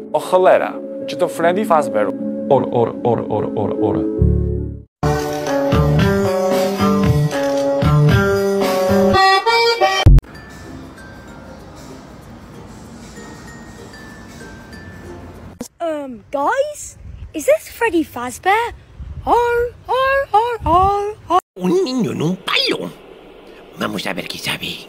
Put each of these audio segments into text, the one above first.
O cholera, czy to Freddy Fazbear? Ora. Guys, is this Freddy Fazbear? Un niño en un palo. Vamos a ver qué sabe.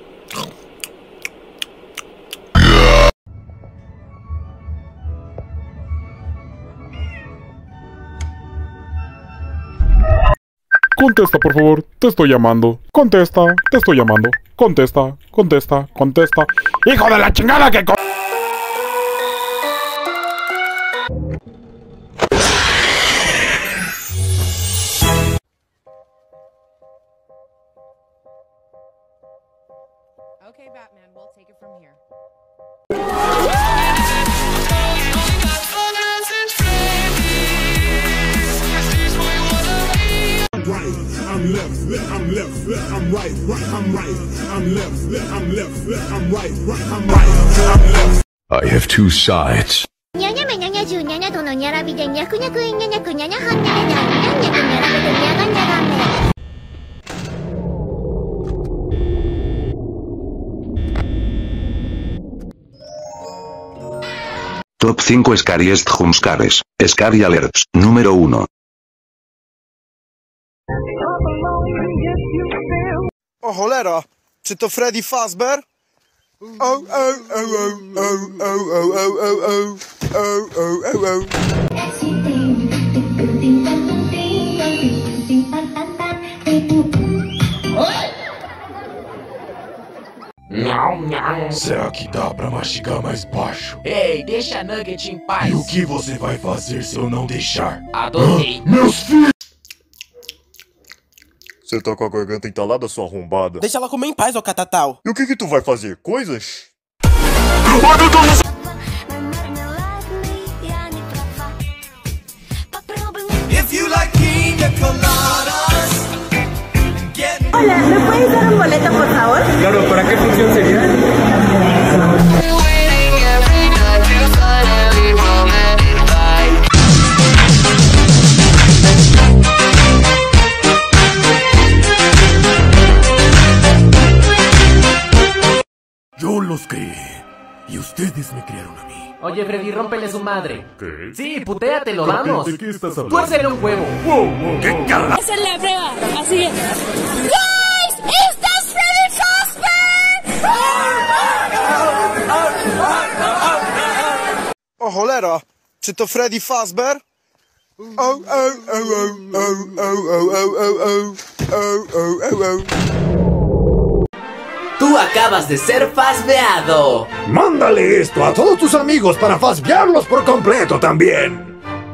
Contesta, por favor, te estoy llamando. Contesta, te estoy llamando. Contesta. ¡Hijo de la chingada que Okay, Batman, we'll take it from here. I'm left, I'm left, I'm right, I'm right, I'm left, I'm left, I'm right, I'm left. I have two sides. Top 5 Scariest Jumpscares. Scary Alerts. Número 1. O cholera, czy to Freddy Fazbear? Será que dá pra mastigar mais baixo? Ei, deixa a Nugget em paz. E o que você vai fazer se eu não deixar? Adorei. Meus filhos! Você tá com a garganta entalada, sua arrombada? Deixa ela comer em paz, ô catatal. E o que tu vai fazer? Coisas? Hola, ¿me puedes dar un boleto, por favor? Claro, ¿para qué función sería? Yo los creé. Y ustedes me crearon a mí. Oye, Freddy, rómpele su madre. ¿Qué? Sí, putéatelo, vamos. ¿De qué estás hablando? Tuércele un huevo. Wow, ¿qué carajo? Esa es la prueba, así es. Guys, ¿estás Freddy Fazbear? O cholera, czy to Freddy Fazbear? Tú acabas de ser fazbeado. Mándale esto a todos tus amigos para fazbearlos por completo también.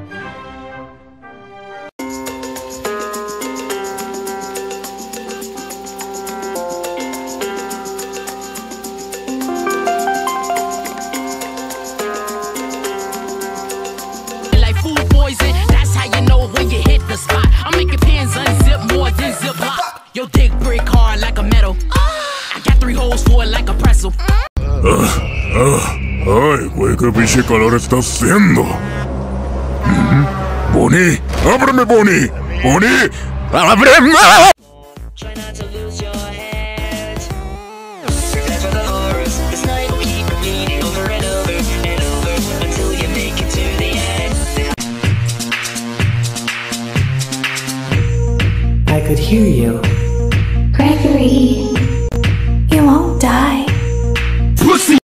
Like food poison, that's how you know when you hit the spot. I'm making pins unzip more than zip lock. Your dick brick hard like a metal. I got 3 holes for it like a pretzel. Ay, güey, qué pinche calor está haciendo. Bonnie, ábreme, Bonnie. Bonnie, ábreme. Try not to lose your head. Prepare for the horrors. This night will keep repeating over and over and over until you make it to the end. I could hear you. Gregory, you won't die. Pussy!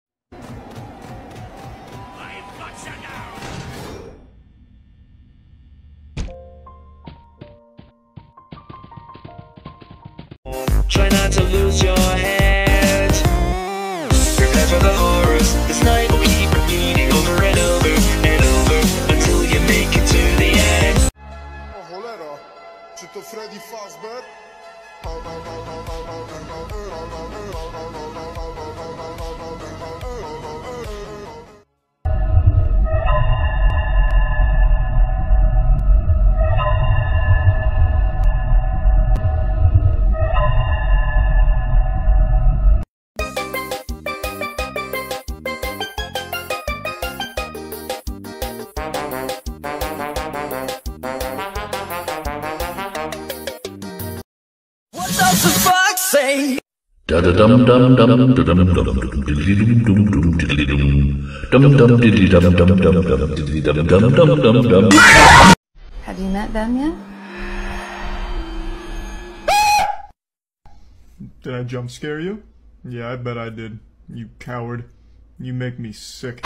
Try not to lose your head. Prepare for the horrors. This night will keep repeating over and over and over until you make it to the end. O cholera, czy to Freddy Fazbear? For fuck's sake. Have you met them yet? Did I jump scare you? Yeah, I bet I did. You coward. You make me sick.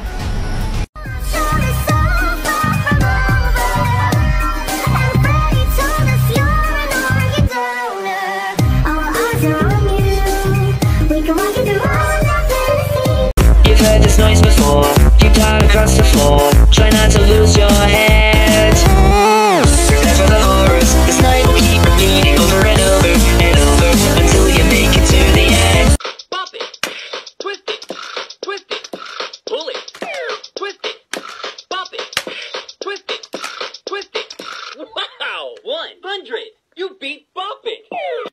You've heard this noise before. You dive across the floor. Try not to lose your head. Prepare for the horrors. This night will keep repeating over and over and over until you make it to the end. Pop it, twist it, twist it, pull it, twist it, pop it, twist it, twist it. Wow, 100! You beat Bop It!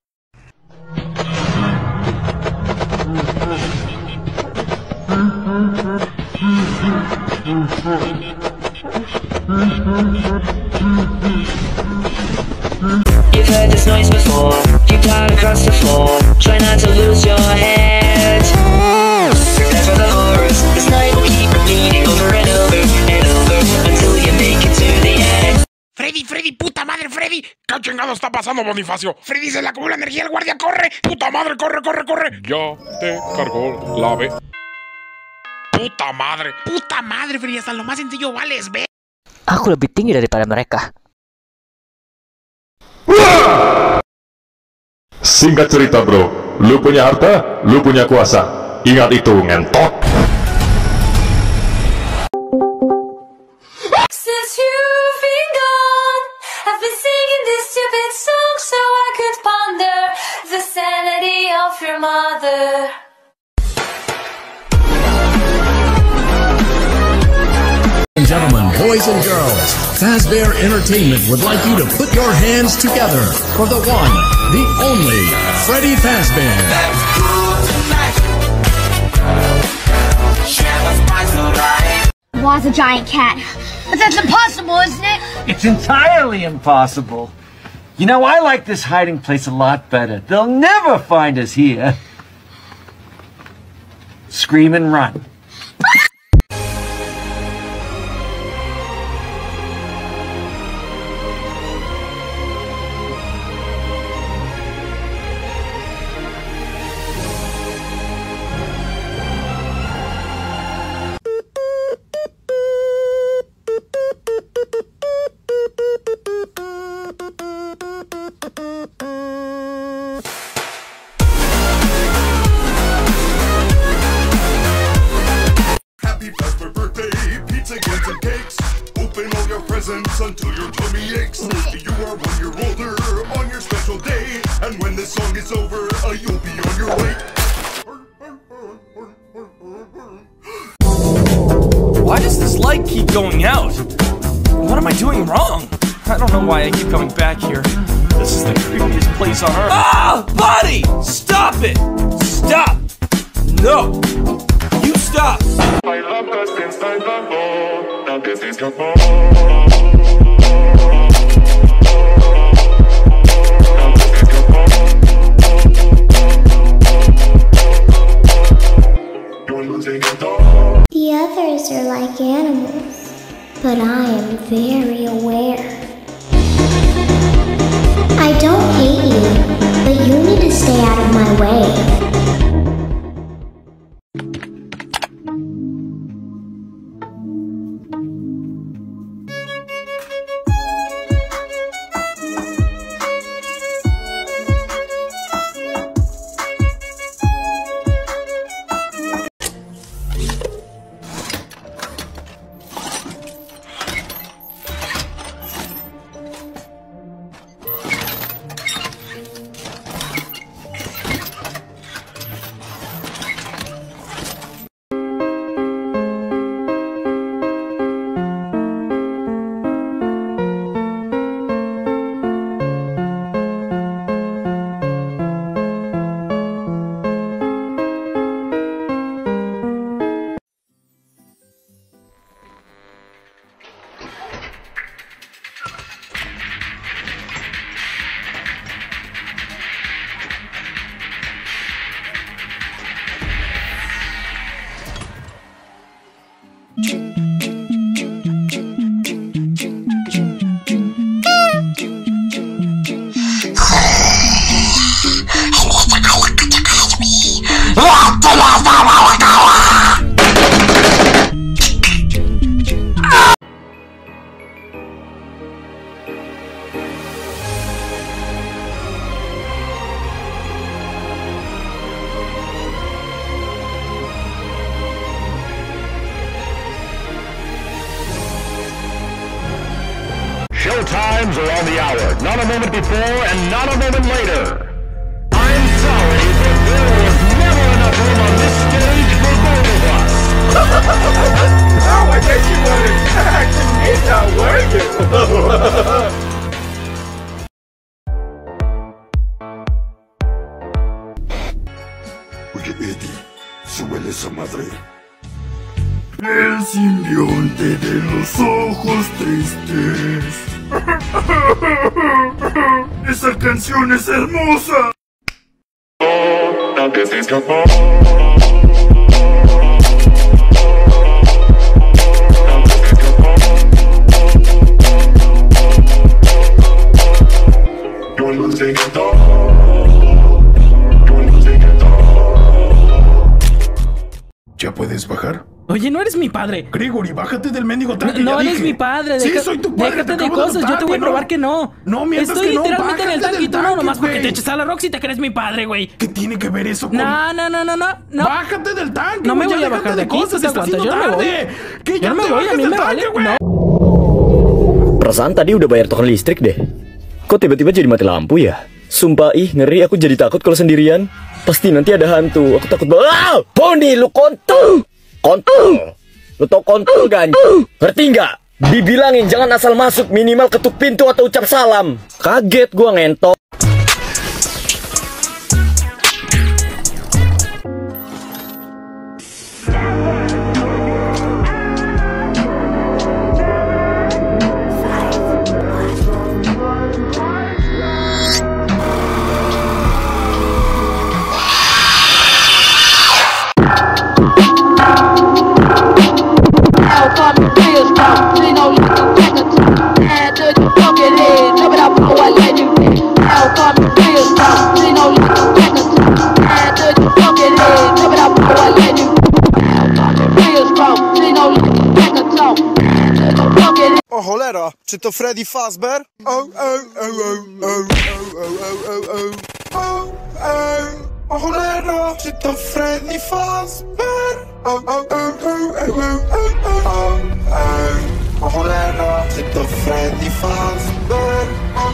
You've heard this noise before. You dive across the floor. Try not to lose your head. Prepare for the horrors. This night will keep repeating over and over and over until you make it to the end. Freddy, puta madre, Freddy. ¿Qué chingado está pasando, Bonifacio? Freddy, se le acumula energía, el guardia, corre. Puta madre, corre. Ya te cargó la ave. Puta madre, Freddy, hasta lo más sencillo vales, ve. Aku lebih tinggi daripada mereka. Singkat cerita bro, lu punya harta, lu punya kuasa. Ingat itu, ngentot. Since you've been gone, I've been singing this stupid song so I could ponder the sanity of your mother. Gentlemen, boys and girls, Fazbear Entertainment would like you to put your hands together for the one, the only, Freddy Fazbear. Was a giant cat. But that's impossible, isn't it? It's entirely impossible. You know, I like this hiding place a lot better. They'll never find us here. Scream and run. Until your tummy aches. You are 1 year older on your special day, and when this song is over, you'll be on your way. Why does this light keep going out? What am I doing wrong? I don't know why I keep coming back here. This is the creepiest place on earth. Ah! Buddy! Stop it! Stop! No! You stop! The others are like animals, but I am very aware. I don't hate you, but you need to stay out of my way. Showtimes are on the hour, not a moment before and not a moment later. I'm sorry, but there was never enough room on this stage for both of us. Oh, I guess you wanted action. It's not working. Oye, Eddie, súbele esa madre. El simbionte de los ojos tristes. Esa canción es hermosa. Aunque se escapó. ¿Ya puedes bajar? Oye, no eres mi padre. Gregory, bájate del mendigo tanque. No ya eres dije. mi padre. Sí, soy tu padre. Déjate de cosas. Yo te voy a probar que no. No, mientras estoy que no, literalmente en el bájate tanque y tú del no, tanque, nomás porque güey. te eches a la Roxy te crees mi padre, güey. ¿Qué tiene que ver eso con...? No. Bájate del tanque, No me güey, voy a ya bajar déjate de aquí. cosas, Te está aguantas. haciendo Yo no me voy. tarde. Que Yo ya no me te voy. A bajes mí del me vale. tanque, güey. No. Perasaan tadi udah bayar token listrik deh. Kok tiba-tiba jadi mati lampu ya? Sumpah ih, ngeri, aku jadi takut kalau sendirian. Pasti nanti ada hantu. Aku takut banget. Ah! Bondi, lu kontol! Kontol! Lu tau kontol gak? Ngerti nggak? Dibilangin jangan asal masuk, minimal ketuk pintu atau ucap salam. Kaget gua ngentot. O cholera, czy to Freddy Fazbear? O cholera, czy to Freddy Fazbear? O cholera, czy to Freddy Fazbear?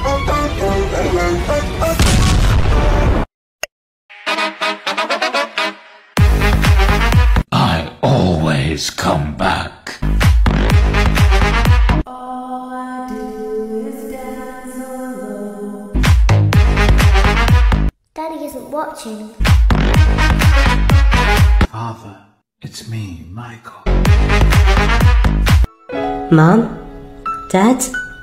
I always come back. Daddy isn't watching. Father, it's me, Michael. Mom? Dad?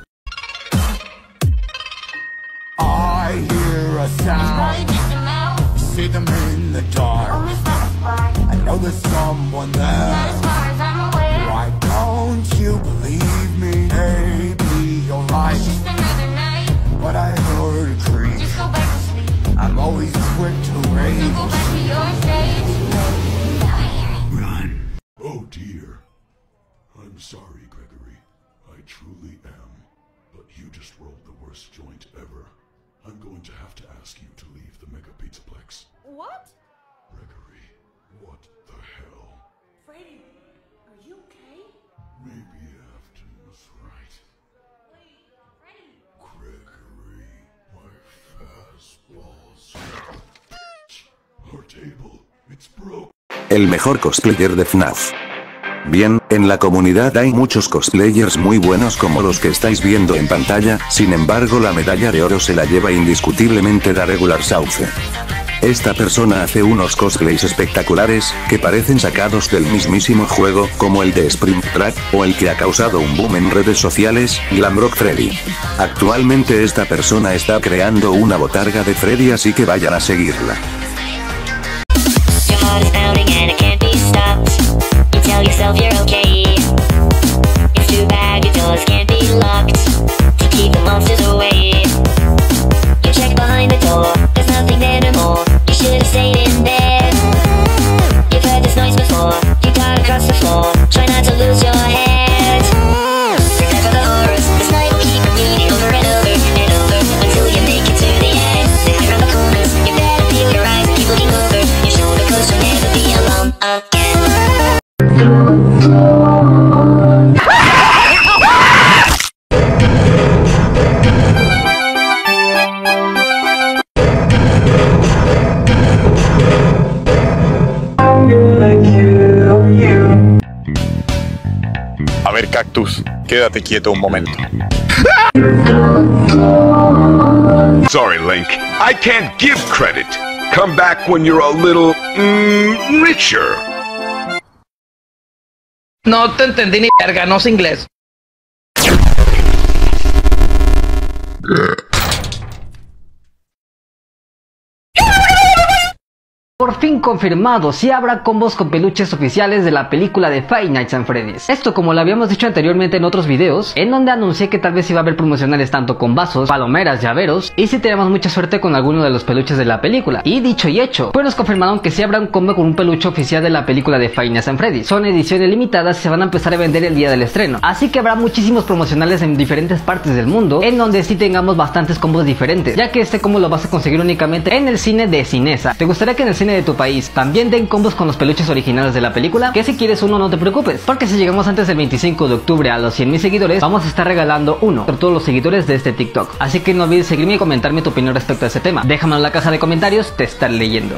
I hear a sound. See them in the dark. I know there's someone there. Why don't you believe me? Maybe you're right. But I heard a creak. I'm always quick to rage. Run. Oh dear. I'm sorry, Gregory. I truly am. But you just rolled the worst joint ever. I'm going to have to ask you to leave the Mega Pizzaplex. What? Gregory, what the hell? Freddy, are you okay? Maybe Afton's right. Gregory, my fastballs. Our table, it's broke. El mejor cosplayer de FNAF. Bien, en la comunidad hay muchos cosplayers muy buenos como los que estáis viendo en pantalla, sin embargo la medalla de oro se la lleva indiscutiblemente la Regular Sauce. Esta persona hace unos cosplays espectaculares, que parecen sacados del mismísimo juego, como el de Springtrap, o el que ha causado un boom en redes sociales, Glamrock Freddy. Actualmente esta persona está creando una botarga de Freddy, así que vayan a seguirla. Your heart is pounding and it can't be stopped. You tell yourself you're okay. A ver, Cactus, quédate quieto un momento. Sorry, Link. I can't give credit. Come back when you're a little, richer. No te entendí ni verga, no sé inglés. Por fin confirmado, sí habrá combos con peluches oficiales de la película de Five Nights at Freddy's. Esto como lo habíamos dicho anteriormente en otros videos, en donde anuncié que tal vez iba a haber promocionales tanto con vasos, palomeras, llaveros, y si tenemos mucha suerte con alguno de los peluches de la película. Y dicho y hecho, pues nos confirmaron que sí habrá un combo con un peluche oficial de la película de Five Nights at Freddy's. Son ediciones limitadas y se van a empezar a vender el día del estreno. Así que habrá muchísimos promocionales en diferentes partes del mundo, en donde sí tengamos bastantes combos diferentes, ya que este combo lo vas a conseguir únicamente en el cine de Cinesa. ¿Te gustaría que en el cine de tu país también den combos con los peluches originales de la película? Que si quieres uno no te preocupes, porque si llegamos antes del 25 de octubre a los 100,000 seguidores, vamos a estar regalando uno por todos los seguidores de este TikTok. Así que no olvides seguirme y comentarme tu opinión respecto a ese tema. Déjamelo en la caja de comentarios, te estaré leyendo.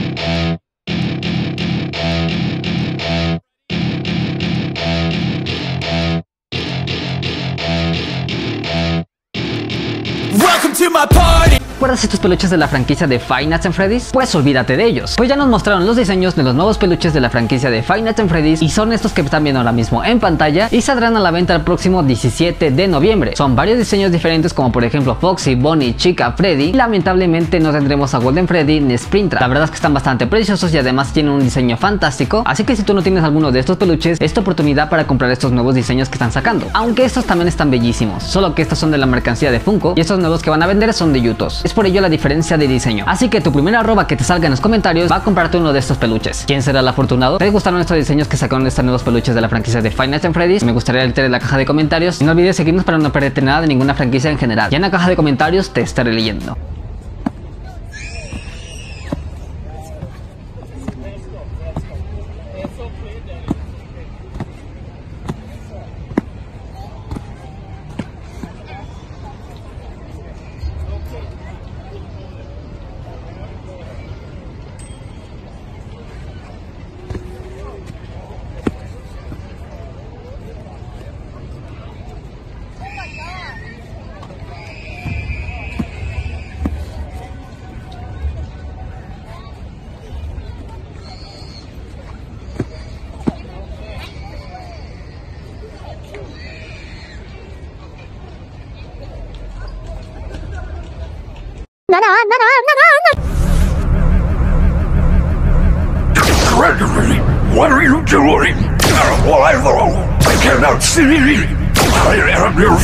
Welcome to my party. ¿Recuerdas estos peluches de la franquicia de Five Nights at Freddy's? Pues olvídate de ellos, pues ya nos mostraron los diseños de los nuevos peluches de la franquicia de Five Nights at Freddy's y son estos que están viendo ahora mismo en pantalla y saldrán a la venta el próximo 17 de noviembre. Son varios diseños diferentes como por ejemplo Foxy, Bonnie, Chica, Freddy y lamentablemente no tendremos a Golden Freddy ni Springtrap. La verdad es que están bastante preciosos y además tienen un diseño fantástico, así que si tú no tienes alguno de estos peluches, es tu oportunidad para comprar estos nuevos diseños que están sacando. Aunque estos también están bellísimos, solo que estos son de la mercancía de Funko y estos nuevos que van a vender son de Yutos. Es por ello la diferencia de diseño. Así que tu primera arroba que te salga en los comentarios va a comprarte uno de estos peluches. ¿Quién será el afortunado? ¿Te gustaron estos diseños que sacaron de estos nuevos peluches de la franquicia de Five Nights at Freddy's? Me gustaría leerte en la caja de comentarios y no olvides seguirnos para no perderte nada de ninguna franquicia en general. Ya en la caja de comentarios te estaré leyendo. Gregory, what are you doing? I cannot see. I am your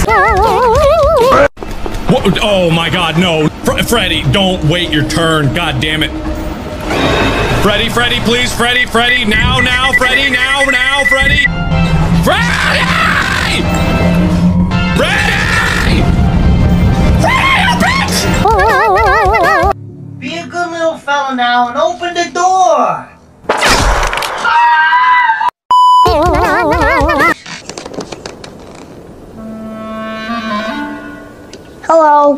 What? Oh my God, no. Freddy, don't wait your turn. God damn it. Freddy, please, Freddy, now, Freddy, now, Freddy. Freddy! Be a good little fella now and open the door. Hello.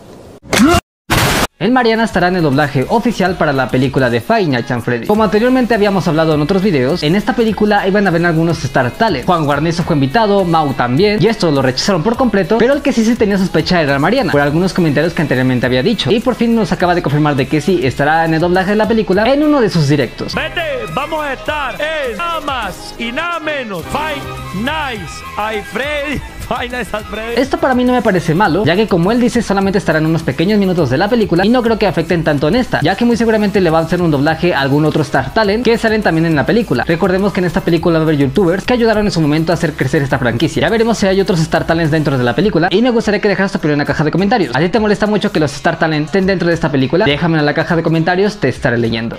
El Mariana estará en el doblaje oficial para la película de Five Nights at Freddy's. Como anteriormente habíamos hablado en otros videos, en esta película iban a ver algunos Star Talent. Juan Guarnizo fue invitado, Mau también, y esto lo rechazaron por completo, pero el que sí se tenía sospecha era Mariana, por algunos comentarios que anteriormente había dicho. Y por fin nos acaba de confirmar de que sí estará en el doblaje de la película en uno de sus directos. Vete, vamos a estar en nada más y nada menos Five Nights at Freddy's. Esto para mí no me parece malo, ya que como él dice solamente estarán unos pequeños minutos de la película y no creo que afecten tanto en esta, ya que muy seguramente le va a hacer un doblaje a algún otro Star Talent que salen también en la película. Recordemos que en esta película va a haber youtubers que ayudaron en su momento a hacer crecer esta franquicia. Ya veremos si hay otros Star Talents dentro de la película y me gustaría que dejaras tu opinión en la caja de comentarios. ¿A ti te molesta mucho que los Star Talents estén dentro de esta película? Déjame en la caja de comentarios, te estaré leyendo.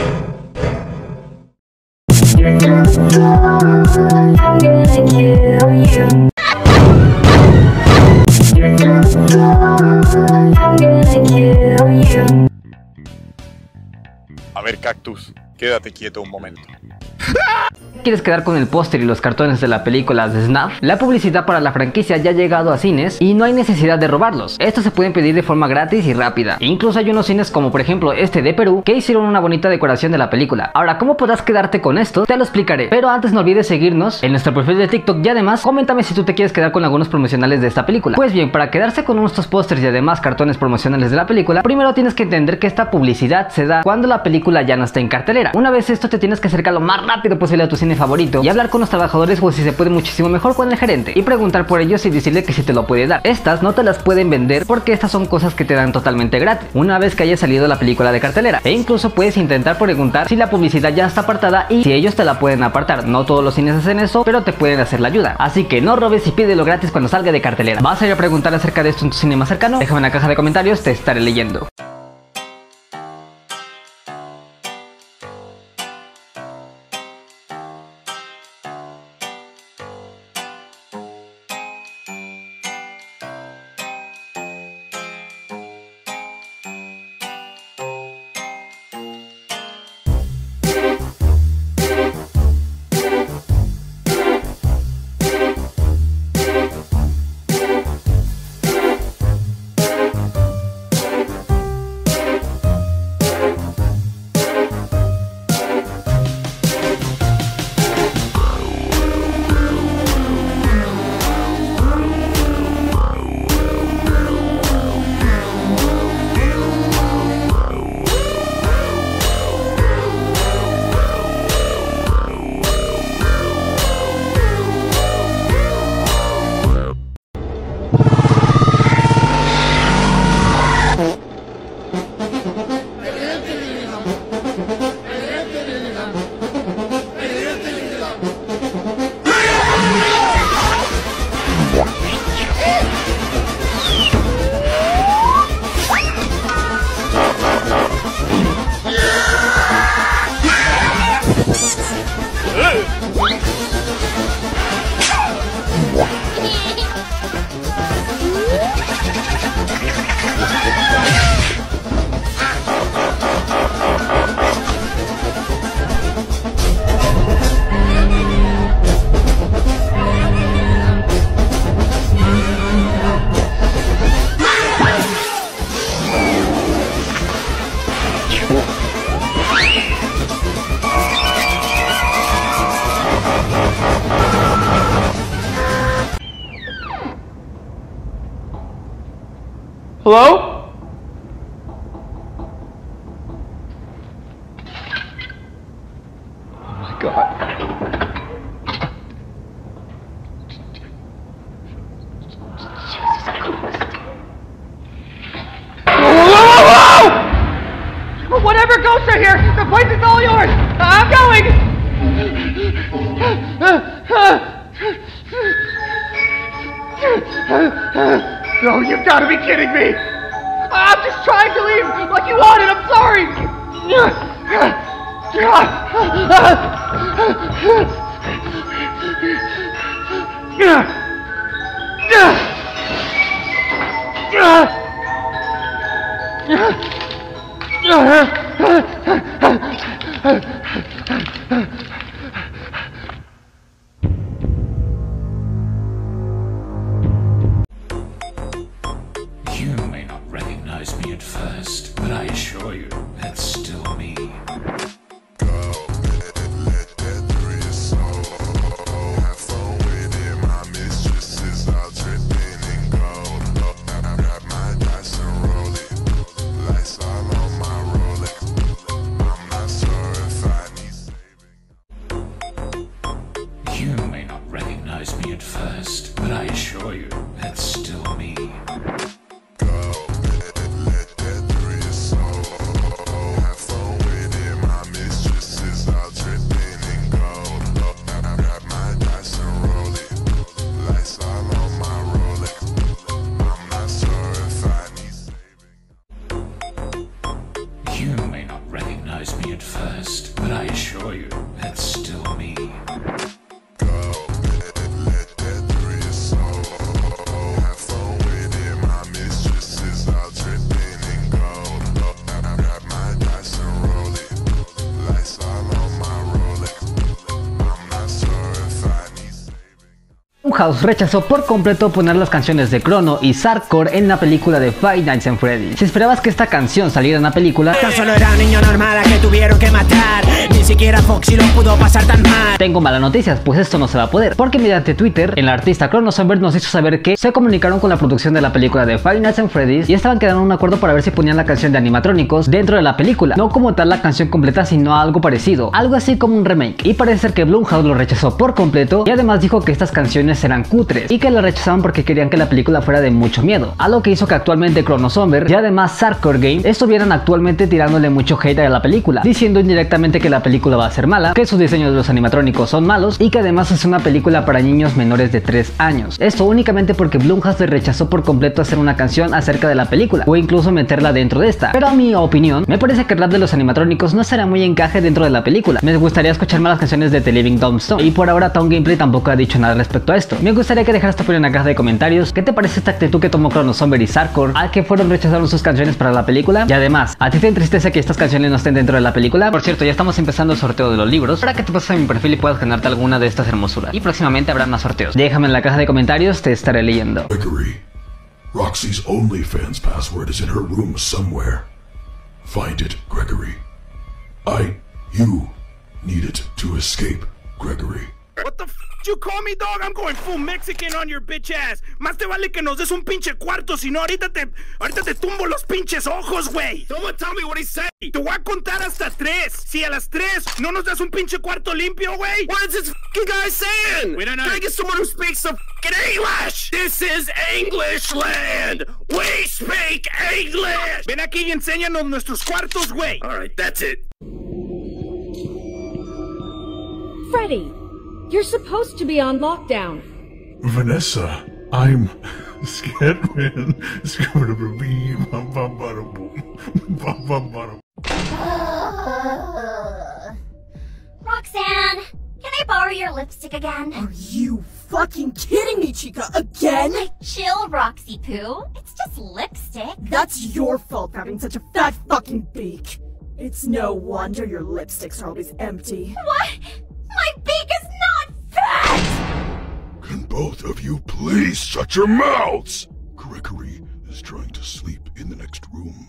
I'm gonna kill you. A ver, Cactus, quédate quieto un momento. ¿Quieres quedar con el póster y los cartones de la película de Snuff? La publicidad para la franquicia ya ha llegado a cines y no hay necesidad de robarlos. Estos se pueden pedir de forma gratis y rápida. Incluso hay unos cines como por ejemplo este de Perú que hicieron una bonita decoración de la película. Ahora, ¿cómo podrás quedarte con esto? Te lo explicaré. Pero antes no olvides seguirnos en nuestro perfil de TikTok y además coméntame si tú te quieres quedar con algunos promocionales de esta película. Pues bien, para quedarse con nuestros pósters y además cartones promocionales de la película, primero tienes que entender que esta publicidad se da cuando la película ya no está en cartelera. Una vez esto, te tienes que acercar lo más rápido posible a tu cine favorito y hablar con los trabajadores, o si se puede muchísimo mejor con el gerente, y preguntar por ellos y decirle que si te lo puede dar. Estas no te las pueden vender porque estas son cosas que te dan totalmente gratis una vez que haya salido la película de cartelera, e incluso puedes intentar preguntar si la publicidad ya está apartada y si ellos te la pueden apartar. No todos los cines hacen eso, pero te pueden hacer la ayuda, así que no robes y pídelo gratis cuando salga de cartelera. ¿Vas a ir a preguntar acerca de esto en tu cine más cercano? Déjame en la caja de comentarios, te estaré leyendo. Hello? Oh my God. Jesus Christ. Whoa! Whatever goes right here, the place is all yours. I'm going. No, you've got to be kidding me! I'm just trying to leave like you wanted, I'm sorry! You may not recognize me at first, but I assure you, that's still me. You may not recognize me at first, but I assure you, that's still me. You may not recognize me at first, but I assure you, that's still me. Blumhouse rechazó por completo poner las canciones de Chrono y Sarkor en la película de Five Nights at Freddy's. Si esperabas que esta canción saliera en la película, tan solo era un niño normal a que tuvieron que matar. Ni siquiera Foxy lo pudo pasar tan mal. Tengo malas noticias, pues esto no se va a poder, porque mediante Twitter, el artista Chrono Somber nos hizo saber que se comunicaron con la producción de la película de Five Nights at Freddy's y estaban quedando en un acuerdo para ver si ponían la canción de animatrónicos dentro de la película, no como tal la canción completa, sino algo parecido, algo así como un remake. Y parece ser que Blumhouse lo rechazó por completo y además dijo que estas canciones eran cutres y que la rechazaban porque querían que la película fuera de mucho miedo, algo que hizo que actualmente Chrono Somber y además Sarkor Game estuvieran actualmente tirándole mucho hate a la película, diciendo indirectamente que la película va a ser mala, que sus diseños de los animatrónicos son malos y que además es una película para niños menores de 3 años. Esto únicamente porque Blumhouse le rechazó por completo hacer una canción acerca de la película o incluso meterla dentro de esta. Pero a mi opinión, me parece que el rap de los animatrónicos no será muy encaje dentro de la película. Me gustaría escuchar más las canciones de The Living Tombstone y por ahora Town Gameplay tampoco ha dicho nada respecto a esto. Me gustaría que dejaras tu opinión en la caja de comentarios. ¿Qué te parece esta actitud que tomó Chrono Somber y Sarkor al que rechazaron sus canciones para la película? Y además, ¿a ti te entristece que estas canciones no estén dentro de la película? Por cierto, ya estamos empezando el sorteo de los libros para que te pases a mi perfil y puedas ganarte alguna de estas hermosuras. Y próximamente habrá más sorteos. Déjame en la caja de comentarios, te estaré leyendo. Gregory, Roxy's OnlyFans password is in her room somewhere. Find it, Gregory. You need it to escape, Gregory. What the f you call me, dog? I'm going full Mexican on your bitch ass. Más te vale que nos des un pinche cuarto, si no ahorita te tumbo los pinches ojos, güey. Someone tell me what he said. Te voy a contar hasta 3. Si a las 3 no nos das un pinche cuarto limpio, güey. What is this fucking guy saying? We don't know. Can I get someone who speaks some fucking English? This is English land. We speak English. Ven aquí y enséñanos nuestros cuartos, güey. All right, that's it. Freddy, you're supposed to be on lockdown. Vanessa, I'm scared, man. It's gonna be Roxanne, can I borrow your lipstick again? Are you fucking kidding me, Chica? Again? Like, chill, Roxy Poo. It's just lipstick. That's your fault for having such a fat fucking beak. It's no wonder your lipsticks are always empty. What? My beak is not fat! Can both of you please shut your mouths? Gregory is trying to sleep in the next room.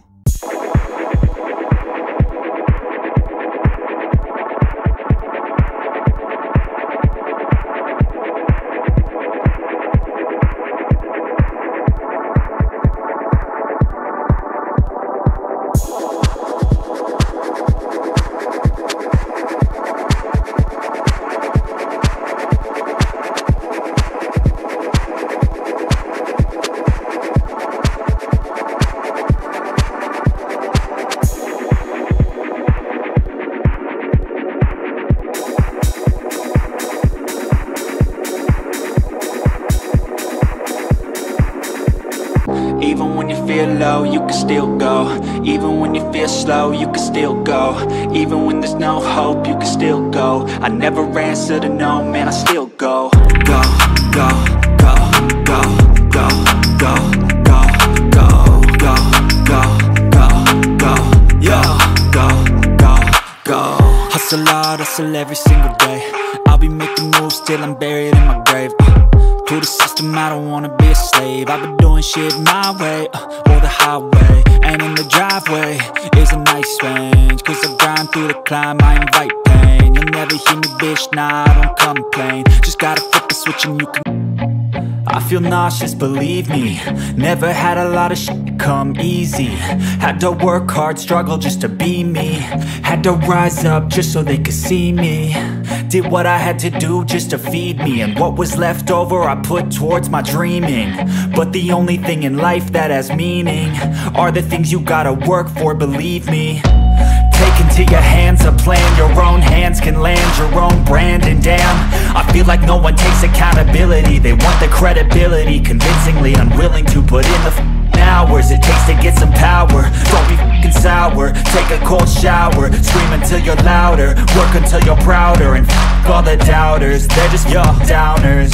Even when you feel low, you can still go. Even when you feel slow, you can still go. Even when there's no hope, you can still go. I never answer to no, man, I still go. Go, go, go, go, go, go, go, go, go, go, go, go, yo, go, go, go. Hustle hard, hustle every single day. I'll be making moves till I'm buried in my grave. To the system, I don't wanna be a slave. I've been doing shit my way, or the highway. And in the driveway is a nice range. Cause I grind through the climb, I invite pain. You'll never hear me, bitch, nah, I don't complain. Just gotta flip the switch and you can. I feel nauseous, believe me. Never had a lot of shit come easy. Had to work hard, struggle just to be me. Had to rise up just so they could see me. Did what I had to do just to feed me. And what was left over I put towards my dreaming. But the only thing in life that has meaning are the things you gotta work for, believe me. Take into your hands a plan. Your own hands can land your own brand. And damn, I feel like no one takes accountability. They want the credibility, convincingly unwilling to put in the hours it takes to get some power. Don't be f***ing sour. Take a cold shower. Scream until you're louder. Work until you're prouder. And f*** all the doubters, they're just your downers.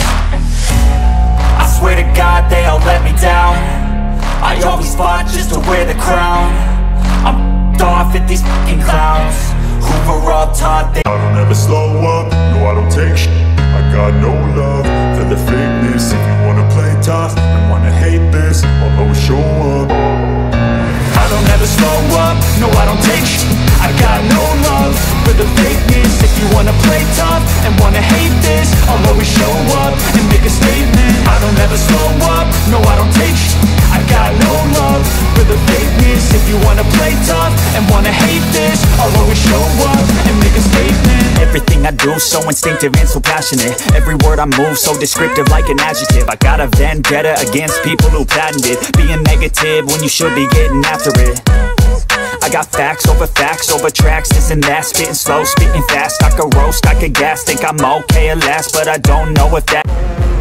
I swear to God they all let me down. I always fought just to wear the crown. I'm off at these fucking clowns who were all taught they I don't ever slow up, no I don't take shit. I got no love for the fakeness. do, so instinctive and so passionate. Every word I move so descriptive like an adjective. I got a vendetta against people who patented being negative when you should be getting after it. I got facts over tracks, this and that. Spitting slow, spitting fast, I could roast, I could gas. Think I'm okay at last, but I don't know if that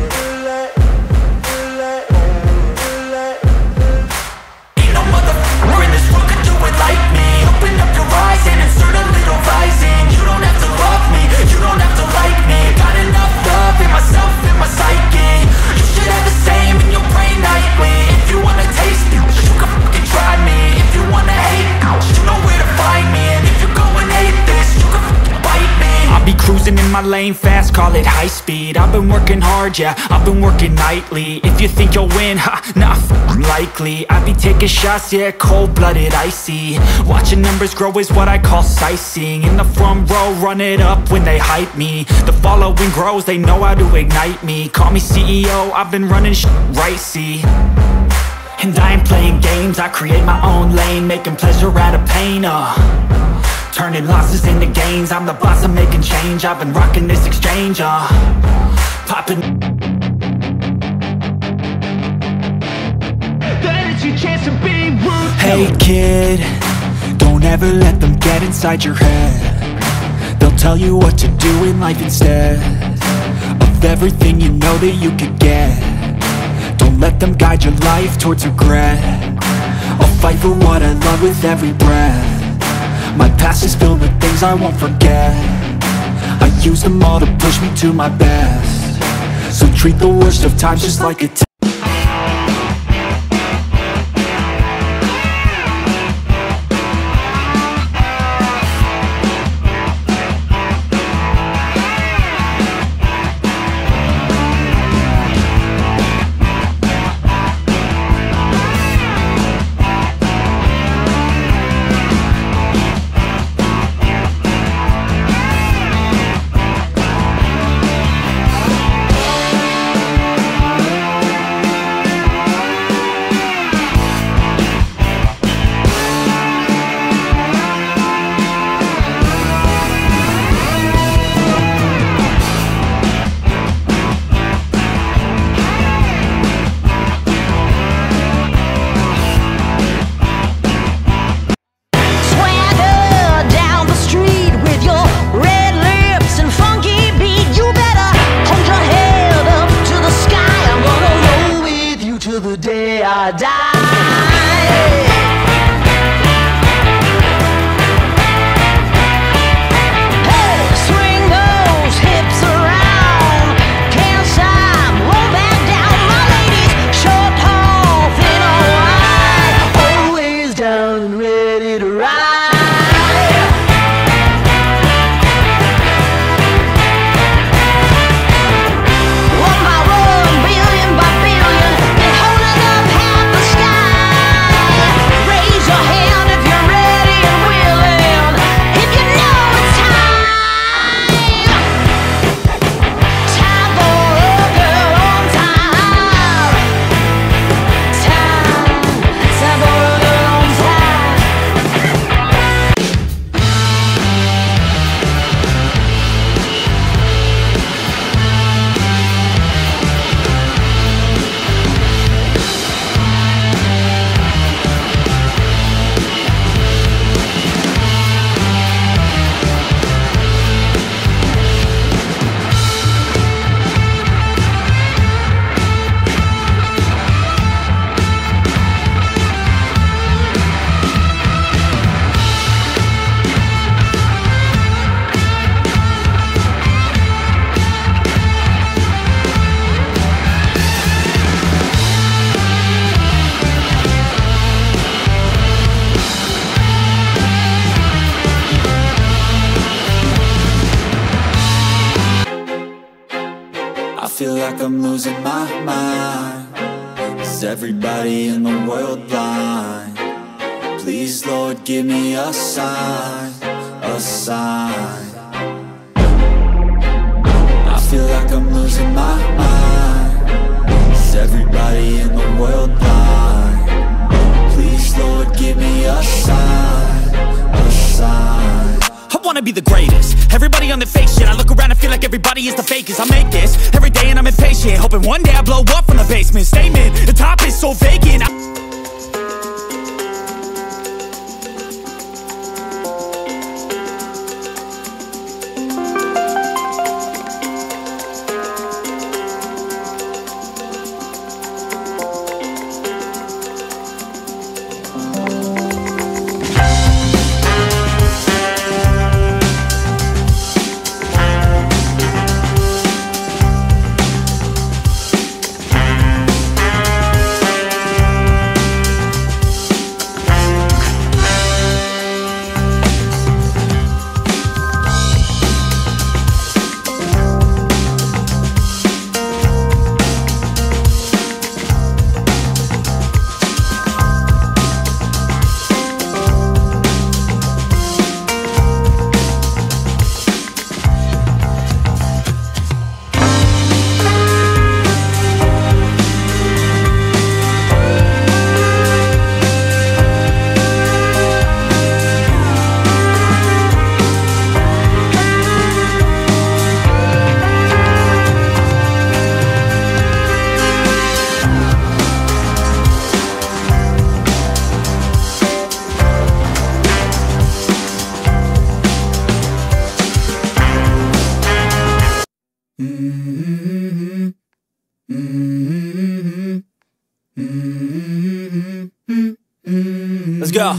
ain't no motherfucker in this world could do it like me. Open up your eyes and insert a little rising. You don't have to love me, you don't have to like me. Got enough love in myself, in my psyche. You should have the same in your brain nightly. If you wanna taste me, you can fucking try me. If you wanna hate, you know where to find me. And if you're going hate this, you can fucking bite me. I'll be cruising in my lane fast, call it high speed. I've been working hard, yeah, I've been working nightly. If you think you'll win, ha, nah, likely. I be taking shots, yeah, cold-blooded, icy. Watching numbers grow is what I call sightseeing. In the front row, run it up when they hype me. The following grows, they know how to ignite me. Call me CEO, I've been running shit right, see. And I ain't playing games, I create my own lane, making pleasure out of pain, turning losses into gains, I'm the boss, I'm making change. I've been rocking this exchange, popping. Then it's your chance to be rude. Hey kid, don't ever let them get inside your head. They'll tell you what to do in life instead of everything you know that you could get. Don't let them guide your life towards regret. I'll fight for what I love with every breath. My past is filled with things I won't forget. I use them all to push me to my best. So treat the worst of times just like a test. feel like I'm losing my mind. Is everybody in the world blind? Please, Lord, give me a sign, a sign. I feel like I'm losing my mind. Is everybody in the world blind? Please, Lord, give me a sign, a sign. I wanna be be the greatest. Everybody on the fake shit, I look around and feel like everybody is the fakest. I make this every day and I'm impatient, hoping one day I blow up from the basement. Statement, the top is so vacant. Let's go.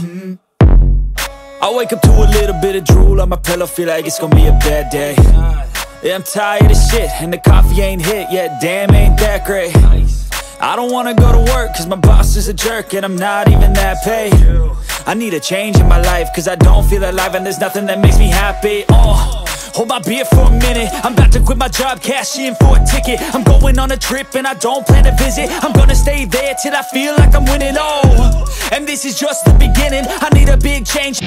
I wake up to a little bit of drool on my pillow, feel like it's gonna be a bad day. Yeah, I'm tired of shit, and the coffee ain't hit yet, damn, ain't that great. I don't wanna go to work, cause my boss is a jerk, and I'm not even that paid. I need a change in my life, cause I don't feel alive, and there's nothing that makes me happy. Hold my beer for a minute, I'm about to quit my job, cash in for a ticket. I'm going on a trip and I don't plan to visit. I'm gonna stay there till I feel like I'm winning, and this is just the beginning. I need a big change.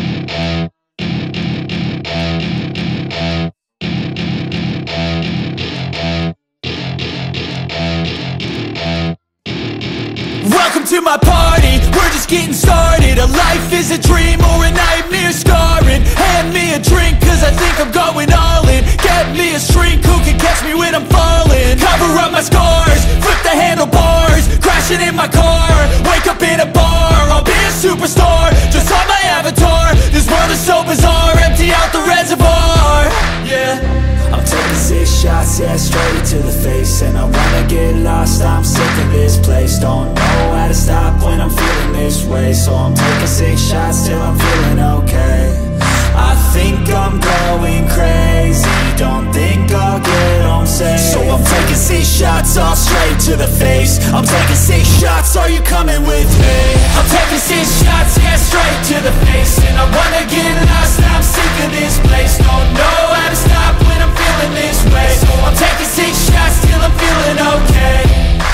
Welcome to my party, we're just getting started. A life is a dream or a nightmare scarring. Hand me a drink cause I think I'm going all in. Get me a shrink who can catch me when I'm falling. Cover up my scars, flip the handlebars. Crashing in my car, wake up in a bar. I'll be a superstar, just on my avatar. This world is so bizarre, empty out the reservoir. Yeah, I'm taking 6 shots, yeah, straight to the face. And I wanna get lost, I'm sick of this place. Don't know how to stop when I'm feeling this way. So I'm taking 6 shots till I'm feeling okay. I think I'm going crazy, don't think I'll get home safe. So I'm taking 6 shots, all straight to the face. I'm taking 6 shots, are you coming with me? I'm taking 6 shots, yeah, straight to the face. And I wanna get lost, I'm sick of this place. Don't know how to stop when I'm feeling this way. So I'm taking 6 shots till I'm feeling okay.